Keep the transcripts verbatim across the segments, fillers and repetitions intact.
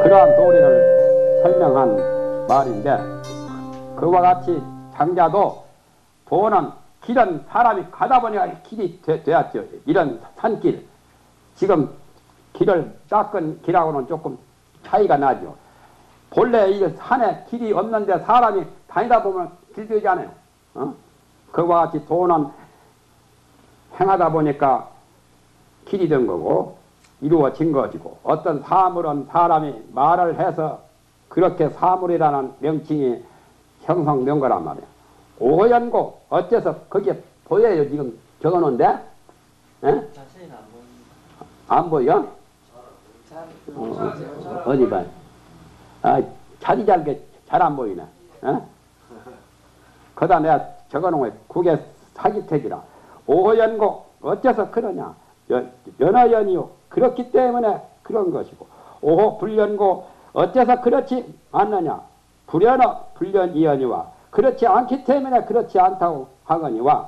그러한 도리를 설명한 말인데, 그와 같이 장자도 도는 길은 사람이 가다 보니까 길이 되, 되었죠. 이런 산길. 지금 길을 닦은 길하고는 조금 차이가 나죠. 본래 이 산에 길이 없는데 사람이 다니다 보면 길 되지 않아요. 어? 그와 같이 도는 행하다 보니까 길이 된 거고 이루어진 것이고, 어떤 사물은 사람이 말을 해서 그렇게 사물이라는 명칭이 형성된 거란 말이에요. 오연고 어째서 거기에 보여요? 지금 적어놓은데? 에? 자세히는 안 보입니다. 안 보여? 잘, 어, 어디 봐. 아, 자리 잘게 잘 안 보이네. 어? 거다 내가 적어놓은 거야. 국의 사기택이라. 오연고 어째서 그러냐? 연하연이요. 그렇기 때문에 그런 것이고, 오호 불연고 어째서 그렇지 않느냐? 불연어 불연이연이와 그렇지 않기 때문에 그렇지 않다고 하거니와,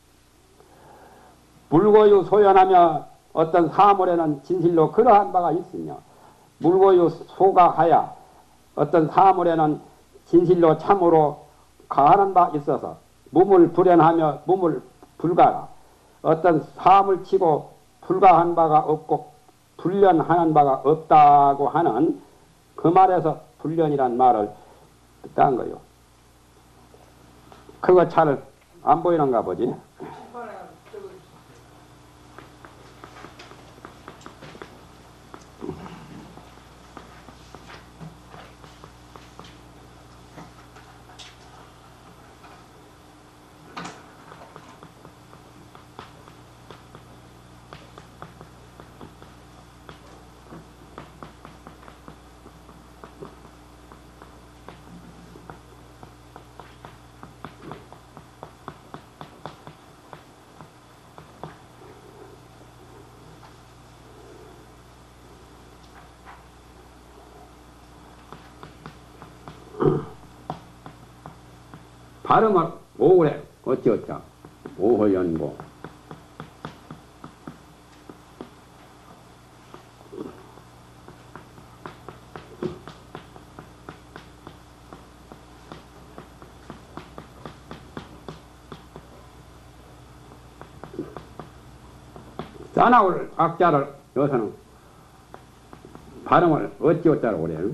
물고유 소연하며 어떤 사물에는 진실로 그러한 바가 있으며, 물고유 소가 하야 어떤 사물에는 진실로 참으로 가하는 바 있어서 무물 불연하며 무물 불가라. 어떤 사물 치고 불가한 바가 없고 불련하는 바가 없다고 하는 그 말에서 불련이란 말을 딴 거요. 그거 잘 안 보이는가 보지? 발음을 오래 어찌어쩌 오호연고 싸나올 악자를 여기서는 발음을 어찌어쩌라고 그래요.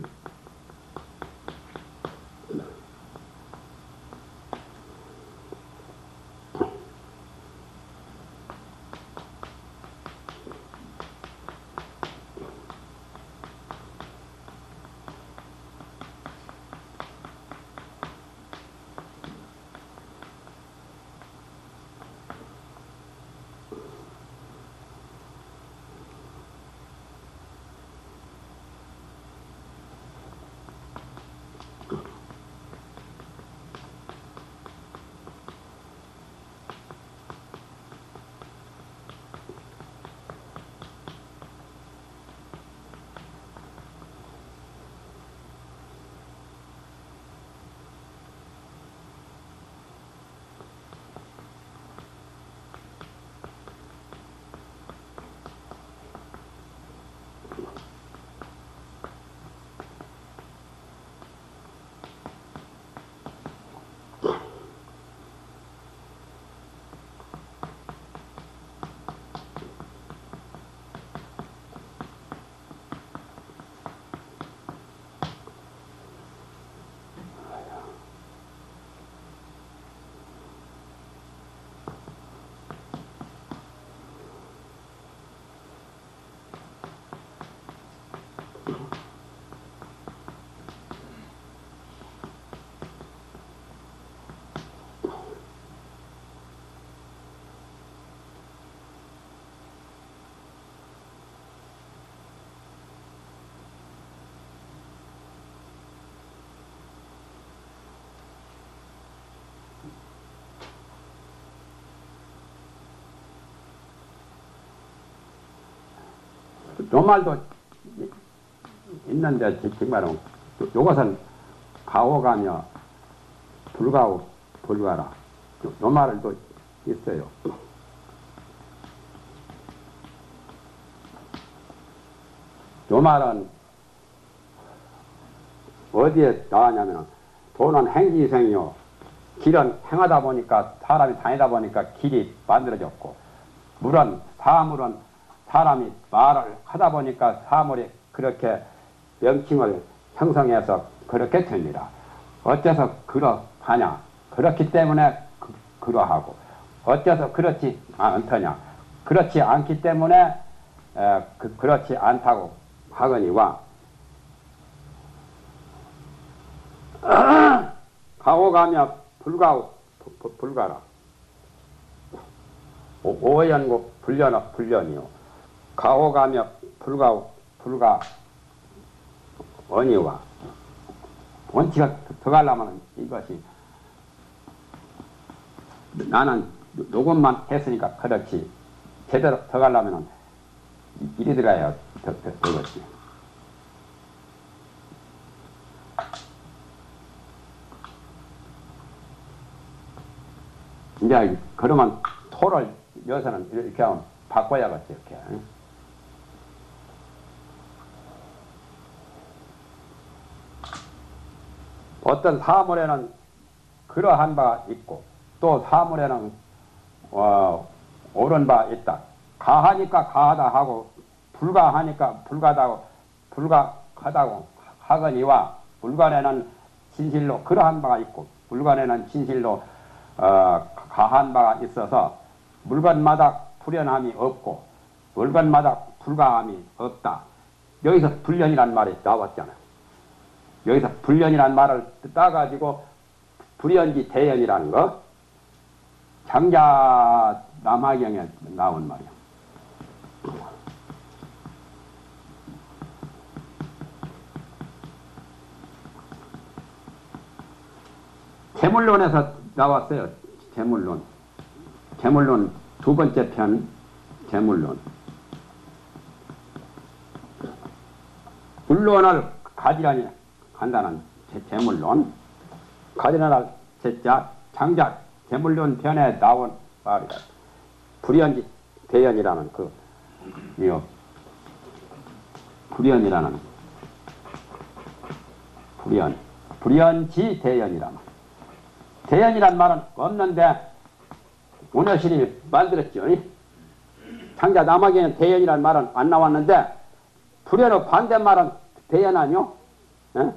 요 말도 있는데 정말은 요것은 가오가며 불가오 불가라. 요, 요 말도 있어요. 요 말은 어디에 나왔냐면 도는 행지생이요. 길은 행하다 보니까 사람이 다니다 보니까 길이 만들어졌고 물은 사물은 사람이 말을 하다 보니까 사물이 그렇게 명칭을 형성해서 그렇게 됩니다. 어째서 그러하냐? 그렇기 때문에 그, 그러하고 어째서 그렇지 않더냐? 그렇지 않기 때문에 에, 그, 그렇지 않다고 하거니와 가오가며 불가오 부- 불가라 오- 오연고 불련 불련이요 가오가며 불가오 불가 언이와 원치가 더 가려면 이것이 나는 요것만 했으니까 그렇지 제대로 더 가려면 이리 들어가야 더, 더, 되겠지. 이제 그러면 토를 여기서는 이렇게 하면 바꿔야겠지 이렇게. 어떤 사물에는 그러한 바가 있고 또 사물에는 어, 옳은 바 있다. 가하니까 가하다 하고 불가하니까 불가다고 불가하다고 하거니와 물간에는 진실로 그러한 바가 있고 물간에는 진실로 어, 가한 바가 있어서 물건마다 불연함이 없고 물건마다 불가함이 없다. 여기서 불연이란 말이 나왔잖아요. 여기서 불연이란 말을 따가지고 불연지 대연이라는 거 장자 남화경에 나온 말이야. 재물론에서 나왔어요. 재물론. 재물론 두 번째 편 재물론. 물론을 가지라니 한다는 재물론. 가지라는 제자 장자 재물론 편에 나온 말이다. 불연지 대연이라는 그 이요 불연이라는 불연 불연지 대연이라는 대연이란 말은 없는데 오녀신이 만들었죠. 장자 남학에는 대연이란 말은 안 나왔는데 불연의 반대말은 대연 아니요? 에?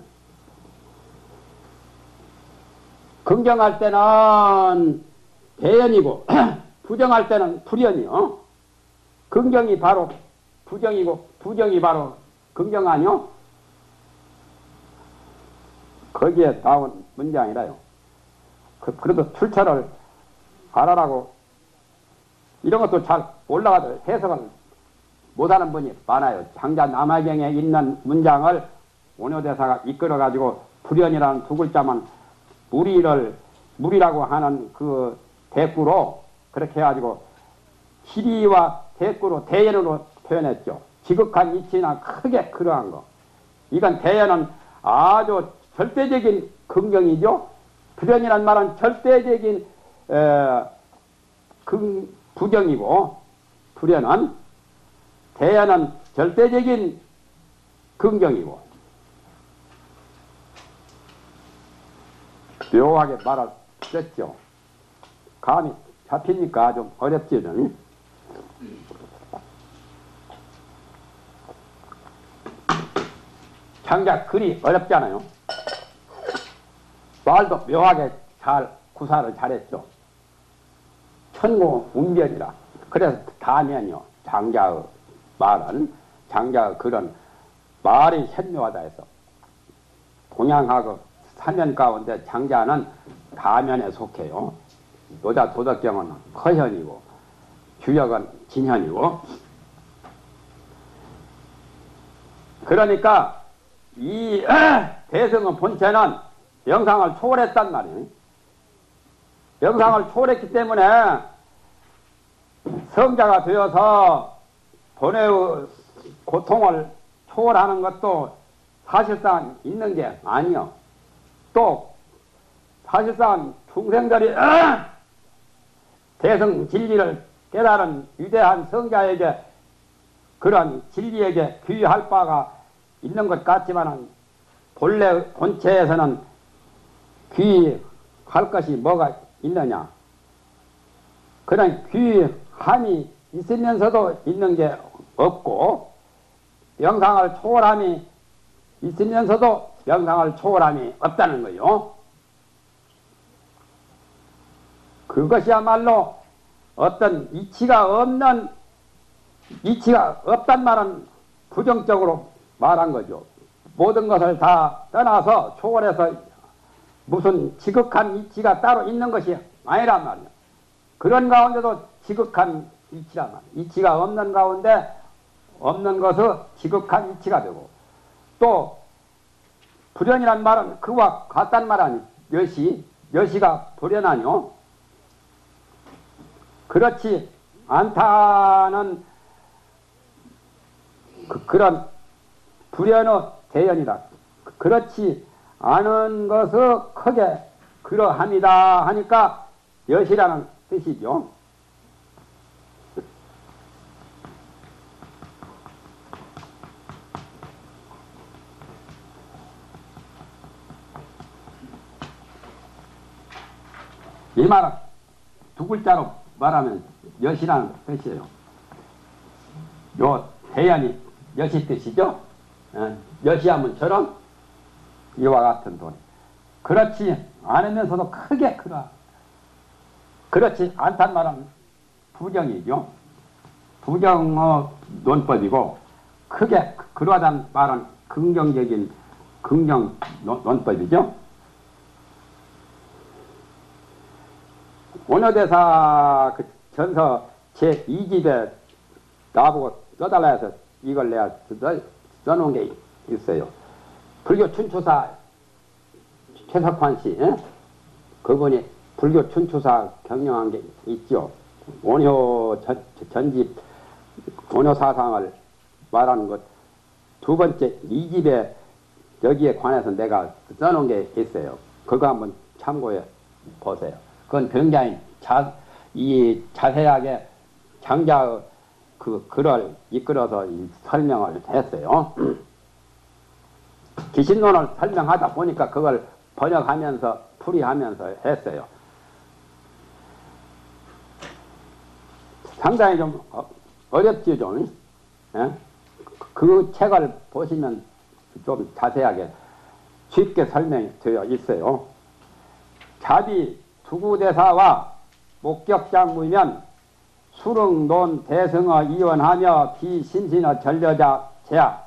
긍정할 때는 대연이고 부정할 때는 불연이요. 긍정이 바로 부정이고 부정이 바로 긍정 아니요? 거기에 나온 문장이라요. 그, 그래도 출처를 알아라고 이런 것도 잘 올라가도 해석을 못하는 분이 많아요. 장자 남화경에 있는 문장을 원효대사가 이끌어가지고 불연이라는 두 글자만 무리를 무리라고 하는 그 대꾸로 그렇게 해가지고 시리와 대꾸로 대연으로 표현했죠. 지극한 이치나 크게 그러한 거. 이건 대연은 아주 절대적인 긍정이죠. 불연이란 말은 절대적인 에, 긍, 부정이고 불연은 대연은 절대적인 긍정이고 묘하게 말을 썼죠. 감이 잡히니까 좀 어렵지. 장자 글이 어렵잖아요. 말도 묘하게 잘 구사를 잘했죠. 천고 운변이라. 그래서 다면요. 장자의 말은 장자의 글은 말이 현묘하다 해서 동양하고 사면 가운데 장자는 다면에 속해요. 노자 도덕경은 허현이고 규역은 진현이고 그러니까 이 대승의 본체는 영상을 초월했단 말이에요. 영상을 초월했기 때문에 성자가 되어서 본래의 고통을 초월하는 것도 사실상 있는 게 아니요. 또 사실상 중생들이 대승 진리를 깨달은 위대한 성자에게 그런 진리에게 귀할 바가 있는 것 같지만은 본래 본체에서는 귀할 것이 뭐가 있느냐? 그런 귀함이 있으면서도 있는 게 없고, 명상을 초월함이 있으면서도 명상을 초월함이 없다는 거요. 그것이야말로 어떤 이치가 없는, 이치가 없단 말은 부정적으로 말한 거죠. 모든 것을 다 떠나서 초월해서 무슨 지극한 이치가 따로 있는 것이 아니란 말이야. 그런 가운데도 지극한 이치란 말이야. 이치가 없는 가운데 없는 것은 지극한 이치가 되고, 또 불연이란 말은 그와 같단 말 아니. 여시, 여시가 불연하뇨. 그렇지 않다는 그, 그런 불연의 대연이다. 그렇지 않은 것을 크게 그러합니다 하니까 여시라는 뜻이죠. 이 말은 두 글자로 말하면 여시라는 뜻이에요. 요 대연이 여시 뜻이죠. 여시하면 저런 이와 같은 돈. 그렇지 않으면서도 크게 크라. 그렇지 않단 말은 부정이죠. 부정의 논법이고, 크게 그러하단 말은 긍정적인 긍정 논법이죠. 원효대사 그 전서 제이 집에 나보고 써달라 해서 이걸 내가 써, 써놓은 게 있어요. 불교 춘추사 최석환 씨, 에? 그분이 불교 춘추사 경영한 게 있죠. 원효 전, 전집, 원효 사상을 말하는 것 두 번째 이 집에 여기에 관해서 내가 써놓은 게 있어요. 그거 한번 참고해 보세요. 그건 굉장히 자, 이 자세하게 장자의 그 글을 이끌어서 이 설명을 했어요. 기신론을 설명하다 보니까 그걸 번역하면서 풀이하면서 했어요. 상당히 좀 어렵죠, 좀. 예? 그 책을 보시면 좀 자세하게 쉽게 설명이 되어 있어요. 자비 두구대사와 목격장무이면 수릉논 대승어 이원하며 비신신어 전려자 제약.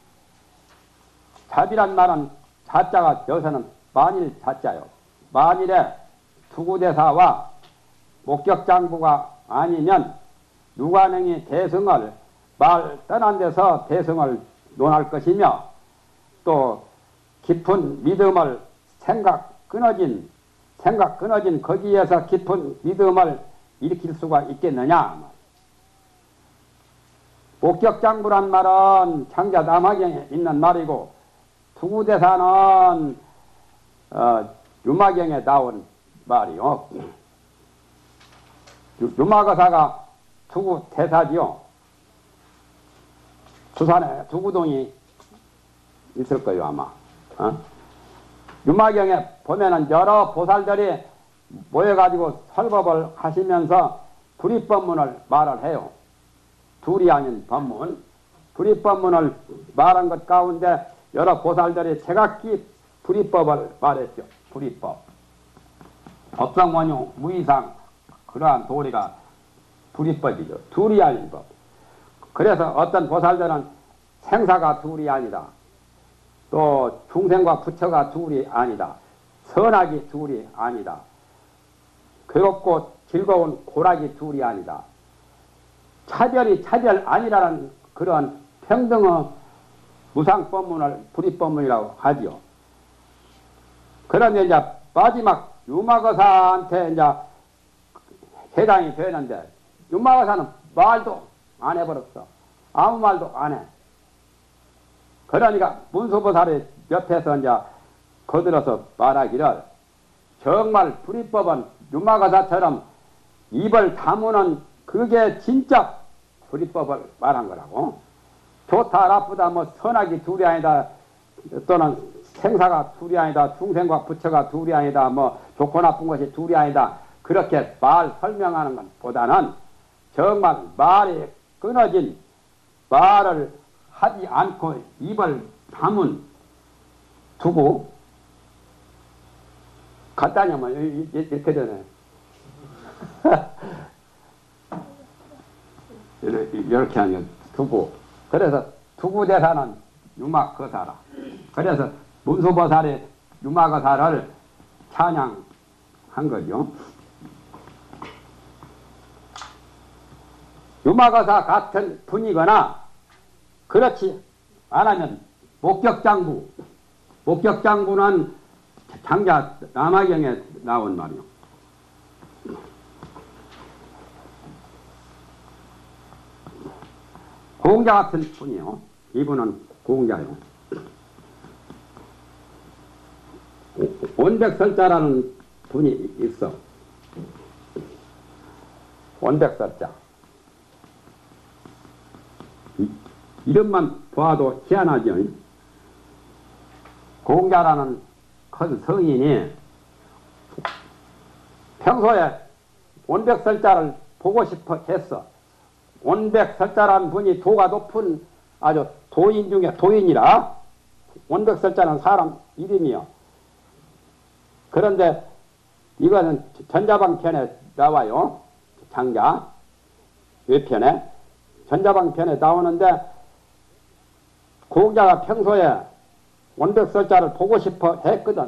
자비란 말은 자자가 여기서는 만일 자자요. 만일에 두구대사와 목격장부가 아니면 누가 능히 대승을 말 떠난 데서 대승을 논할 것이며, 또 깊은 믿음을 생각 끊어진 생각 끊어진 거기에서 깊은 믿음을 일으킬 수가 있겠느냐. 목격장부란 말은 장자 남화경에 있는 말이고, 두구대사는 어, 유마경에 나온 말이요. 유마거사가 두구대사지요. 부산에 두구동이 있을 거예요, 아마. 어? 유마경에 보면은 여러 보살들이 모여가지고 설법을 하시면서 불입법문을 말을 해요. 둘이 아닌 법문. 불입법문을 말한 것 가운데 여러 보살들이 제각기 불입법을 말했죠. 불입법. 법성원용 무이상 그러한 도리가 불입법이죠. 둘이 아닌 법. 그래서 어떤 보살들은 생사가 둘이 아니다. 또 중생과 부처가 둘이 아니다. 선악이 둘이 아니다. 괴롭고 즐거운 고락이 둘이 아니다. 차별이 차별 아니라는 그런 평등의 무상법문을 불입법문이라고 하지요. 그런데 이제 마지막 유마거사한테 이제 해당이 되는데, 유마거사는 말도 안 해버렸어. 아무 말도 안 해. 그러니까 문수보살이 옆에서 이제 거들어서 말하기를, 정말 불입법은 유마거사처럼 입을 다무는 그게 진짜 불입법을 말한 거라고. 좋다 나쁘다 뭐 선악이 둘이 아니다 또는 생사가 둘이 아니다, 중생과 부처가 둘이 아니다, 뭐 좋고 나쁜 것이 둘이 아니다, 그렇게 말 설명하는 것보다는 정말 말이 끊어진 말을 하지 않고 입을 다문 두고 간단히 하면 이렇게 되네. 이렇게 하면 두고, 그래서 두구대사는 유마거사라. 그래서 문수보살의 유마거사를 찬양한 거죠. 유마거사 같은 분이거나 그렇지 않으면 목격장부, 목격장부는 장자 남화경에 나온 말이요. 공자 같은 분이요. 이분은 공자요. 원백설자라는 분이 있어. 원백설자. 이름만 봐도 희한하죠. 공자라는 큰 성인이 평소에 원백설자를 보고 싶어 했어. 원백설자라는 분이 도가 높은 아주 도인 중에 도인이라. 원백설자는 사람 이름이요. 그런데 이거는 전자방편에 나와요. 장자 외편에 전자방편에 나오는데 공자가 평소에 원백설자를 보고 싶어 했거든.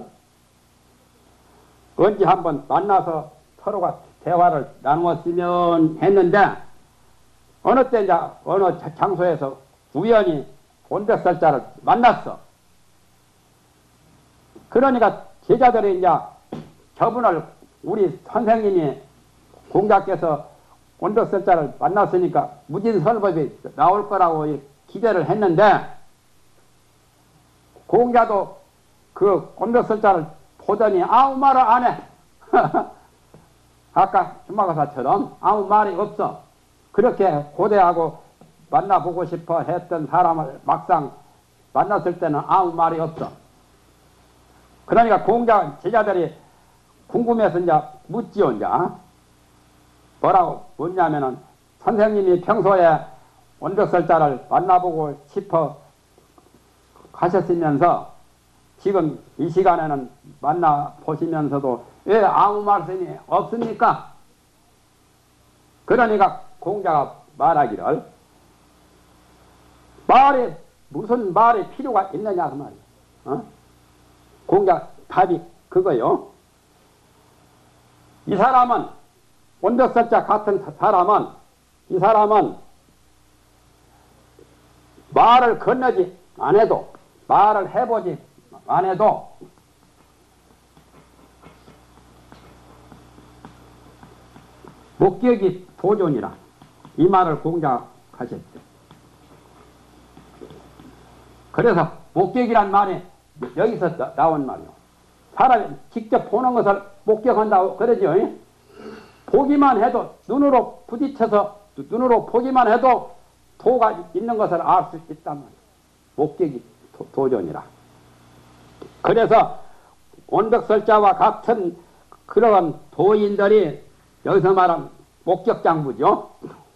언제 한번 만나서 서로가 대화를 나누었으면 했는데 어느 때 이제 어느 장소에서 우연히 원백설자를 만났어. 그러니까 제자들이 이제 저분을 우리 선생님이 공자께서 원백설자를 만났으니까 무진설법이 나올 거라고 기대를 했는데 공자도 그 원백설자를 보더니 아무 말을 안 해. 아까 주마가사처럼 아무 말이 없어. 그렇게 고대하고 만나보고 싶어 했던 사람을 막상 만났을 때는 아무 말이 없어. 그러니까 공자 제자들이 궁금해서 이제 묻지요. 이제 뭐라고 묻냐면은 선생님이 평소에 원백설자를 만나보고 싶어 가셨으면서 지금 이 시간에는 만나보시면서도 왜 아무 말씀이 없습니까? 그러니까 공자가 말하기를 말이 무슨 말이 필요가 있느냐 그 말이야. 어? 공자 답이 그거요. 이 사람은 원백설자 같은 사람은 이 사람은 말을 건너지 안 해도 말을 해보지 안 해도 목격이 도존이라 이 말을 공자가 하셨대. 그래서 목격이란 말이 여기서 나, 나온 말이요. 사람이 직접 보는 것을 목격한다고 그러죠. 보기만 해도 눈으로 부딪혀서 눈으로 보기만 해도 도가 있는 것을 알 수 있단 말이에요. 목격이 도, 도존이라. 그래서 원백설자와 같은 그런 도인들이 여기서 말한 목격장부죠.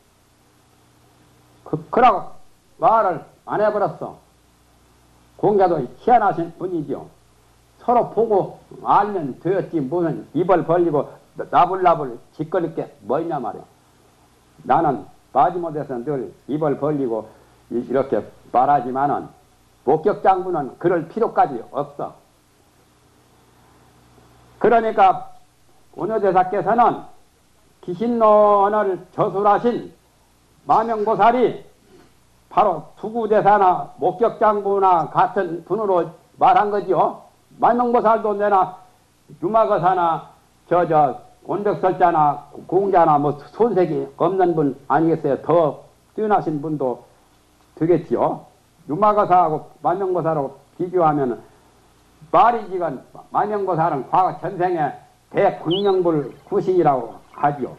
그, 그라고 말을 안 해버렸어. 공자도 희한하신 분이죠. 서로 보고 알면 되었지 무슨 입을 벌리고 나불나불 짓거릴 게 뭐냐 말이야. 나는 마지못해서 늘 입을 벌리고 이렇게 말하지만은 목격장부는 그럴 필요까지 없어. 그러니까 원효대사께서는 기신론을 저술하신 마명보살이 바로 두구대사나 목격장부나 같은 분으로 말한 거지요. 마명보살도 내나 유마거사나 저 저 원백설자나 공자나 뭐 손색이 없는 분 아니겠어요? 더 뛰어나신 분도 되겠지요. 유마거사하고 마명보살하고 비교하면 말이지건 마명보살은 과거 전생에 대광명불 구신이라고 하지요.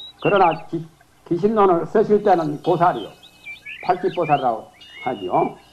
그러나 기, 기신론을 쓰실 때는 보살이요. 팔십보살이라고 하지요.